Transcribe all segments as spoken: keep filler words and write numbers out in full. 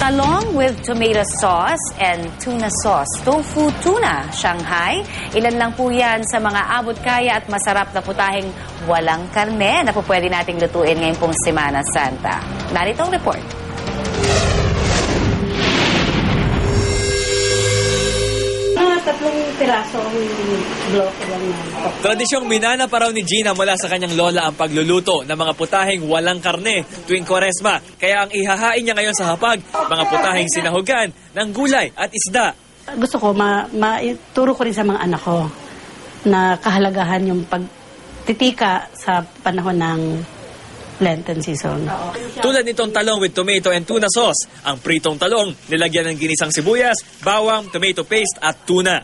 talong with tomato sauce and tuna sauce. Tofu tuna, Shanghai. Ilan lang po yan sa mga abot kaya at masarap na putaheng walang karne na po pwede nating lutuin ngayong pong Semana Santa. Narito ang report. Tatlong piraso ang block lang yan. Tradisyong minana pa raw ni Gina mula sa kanyang lola ang pagluluto ng mga putaheng walang karne tuwing Kwaresma. Kaya ang ihahain niya ngayon sa hapag, mga putaheng sinahugan ng gulay at isda. Gusto ko, ma maituro ko rin sa mga anak ko na kahalagahan yung pagtitika sa panahon ng Lenten season. Tulad nitong talong with tomato and tuna sauce, ang pritong talong nilagyan ng ginisang sibuyas, bawang, tomato paste at tuna.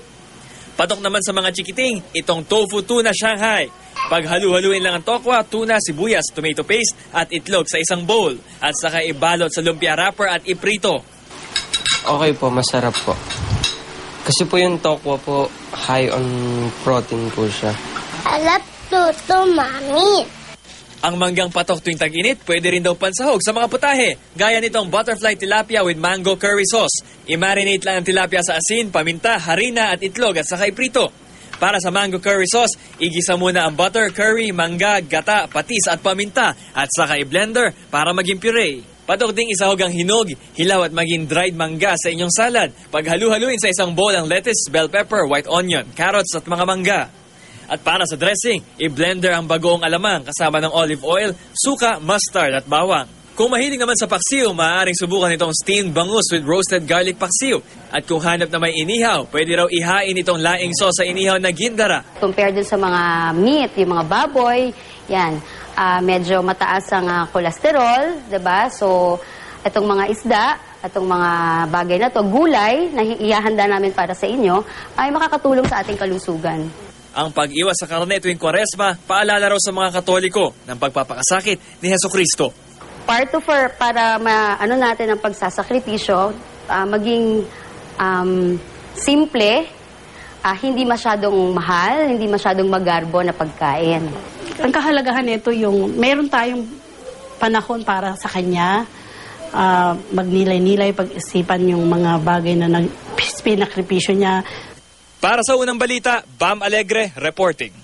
Patok naman sa mga chikiting, itong tofu tuna Shanghai. Paghalu-haluin lang ang tokwa, tuna, sibuyas, tomato paste at itlog sa isang bowl at saka ibalot sa lumpia wrapper at iprito. Okay po, masarap po. Kasi po yung tokwa po, high on protein po siya. I love to, Mommy. Ang manggang patok tuwing tag-init, pwede rin daw pansahog sa mga putahe. Gaya nitong butterfly tilapia with mango curry sauce. I-marinate lang ang tilapia sa asin, paminta, harina at itlog at saka iprito. Para sa mango curry sauce, igisa muna ang butter, curry, mangga, gata, patis at paminta at saka i-blender para maging puree. Patok ding isahog ang hinog, hilaw at maging dried mangga sa inyong salad. Paghalu-haluin sa isang bowl ang lettuce, bell pepper, white onion, carrots at mga mangga. At para sa dressing, i-blender ang bagoong alamang kasama ng olive oil, suka, mustard at bawang. Kung mahilig naman sa paksiw, maaaring subukan itong steamed bangus with roasted garlic paksiw. At kung hanap na may inihaw, pwede raw ihain itong laing sauce sa inihaw na gindara. Compare dun sa mga meat, yung mga baboy, yan, uh, medyo mataas ang uh, cholesterol, diba? So, itong mga isda, itong mga bagay na to, gulay na ihahanda namin para sa inyo, ay makakatulong sa ating kalusugan. Ang pag-iwas sa karne tuwing Kwaresma, paalala raw sa mga Katoliko ng pagpapakasakit ni Hesukristo. Part of our, para ma, ano natin ang pagsasakripisyo, uh, maging um, simple, uh, hindi masyadong mahal, hindi masyadong magarbo na pagkain. Ang kahalagahan nito yung meron tayong panahon para sa kanya, uh, magnilay-nilay, pag-isipan yung mga bagay na pinakripisyo niya. Para sa unang balita, Bam Alegre reporting.